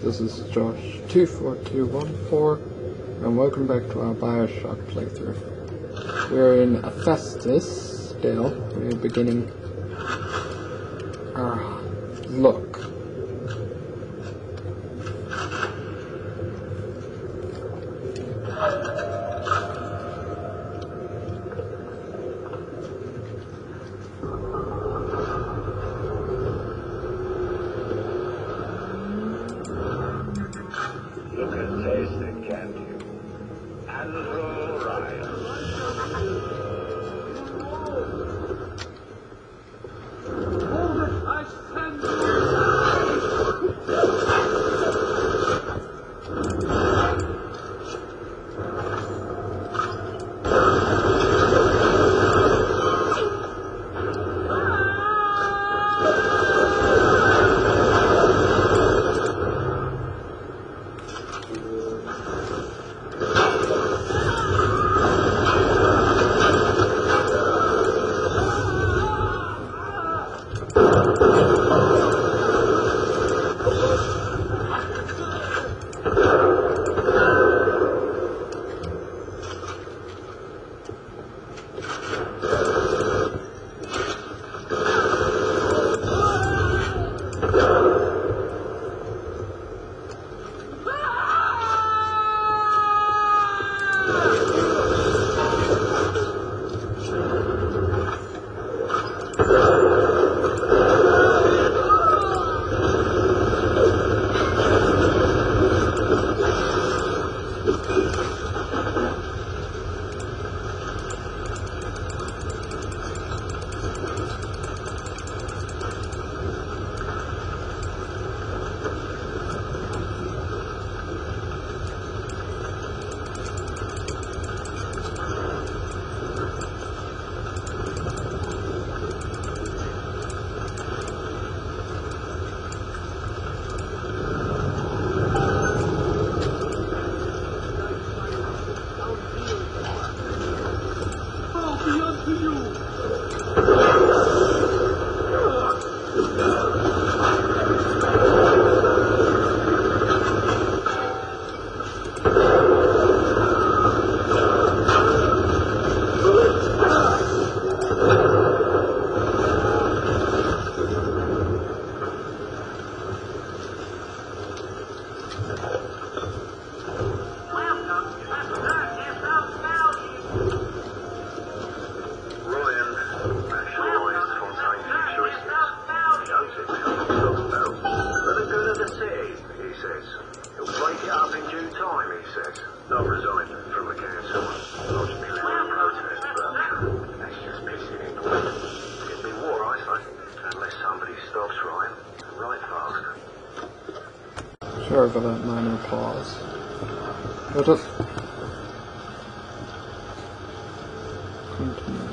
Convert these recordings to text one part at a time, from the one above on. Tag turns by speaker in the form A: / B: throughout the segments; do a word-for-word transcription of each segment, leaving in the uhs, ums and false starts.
A: this is Josh two four two one four, and welcome back to our Bioshock playthrough. We're in Hephaestus still. We're beginning our look.
B: You can taste it, can't you? And roll right. Hold it, I stand. Not resigned from the council. Not to be let on protest, but that's just pissing in the wind. It'd be war, I say, unless somebody stops right, right fast.
A: Sorry for that minor pause. Let us continue.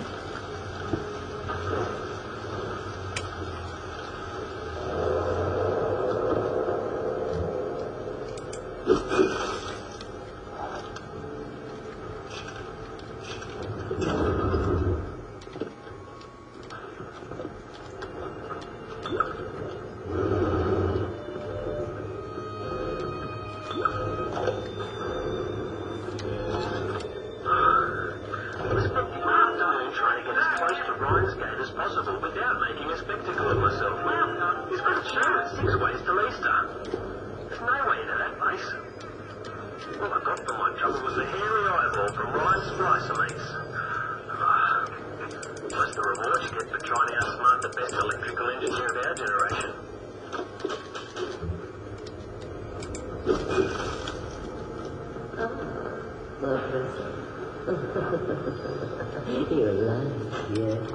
C: You're alive, yes.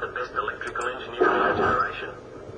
B: the best electrical engineer of our generation.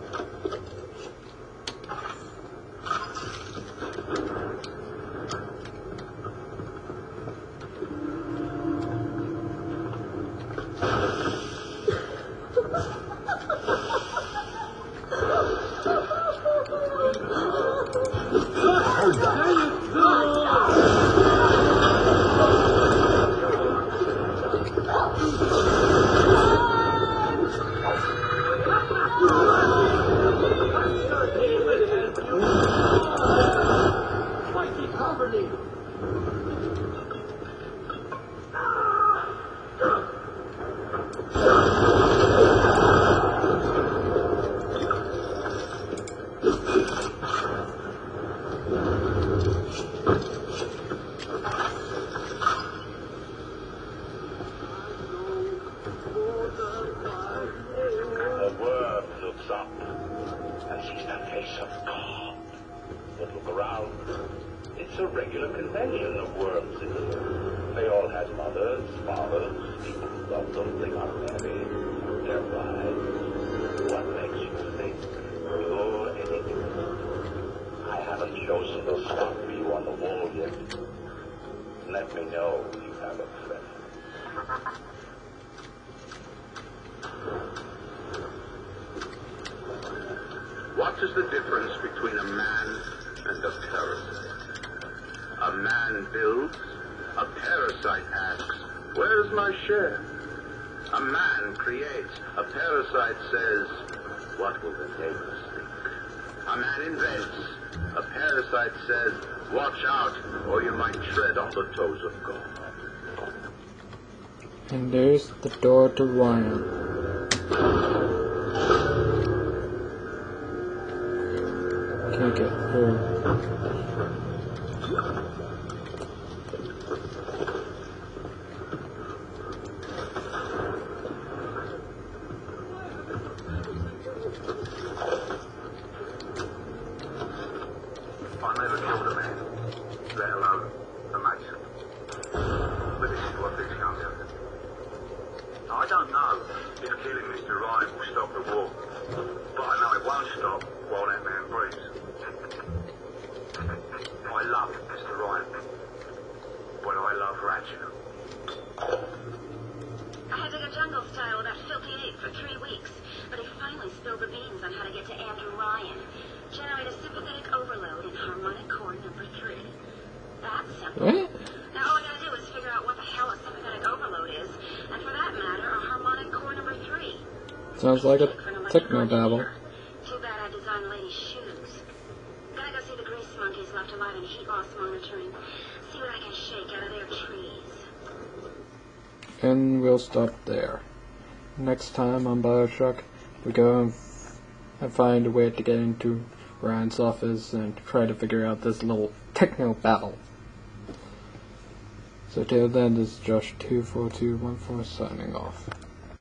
D: It's a regular convention of worms, isn't it? They all had mothers, fathers, people who loved them, they got married, their lives. What makes you think you're anything? I haven't chosen the spot for you on the wall yet. Let me know if you have a friend.
B: What is the difference between a man and a parasite? A man builds, a parasite asks, where's my share? A man creates, a parasite says, what will the neighbors think? A man invents, a parasite says, watch out, or you might tread on the toes of God.
A: And there's the door to Ryan. Can't get through.
B: I never killed a man, let alone a mason. But this is what this comes to. I don't know if killing Mister Ryan will stop the war, but I know it won't stop while that man breathes. I love Mister Ryan, but I love Ratchet.
E: I had to go jungle style with that filthy ape for three weeks, but he finally spilled the beans on how to get to Andrew Ryan. Generate a sympathetic overload in harmonic chord number three. That's simple.
A: What?
E: Now all I gotta do is figure out what the hell a sympathetic overload is, and for that matter, a harmonic chord number three.
A: Sounds like a techno babble.
E: Too bad I designed ladies' shoes. Gotta go see the grease monkeys left alive in heat loss monitoring. See what I can shake out of their trees.
A: And we'll stop there. Next time on Bioshock, we go and, f and find a way to get into Ryan's office and try to figure out this little techno battle. So till then, this is Josh two four two one four signing off.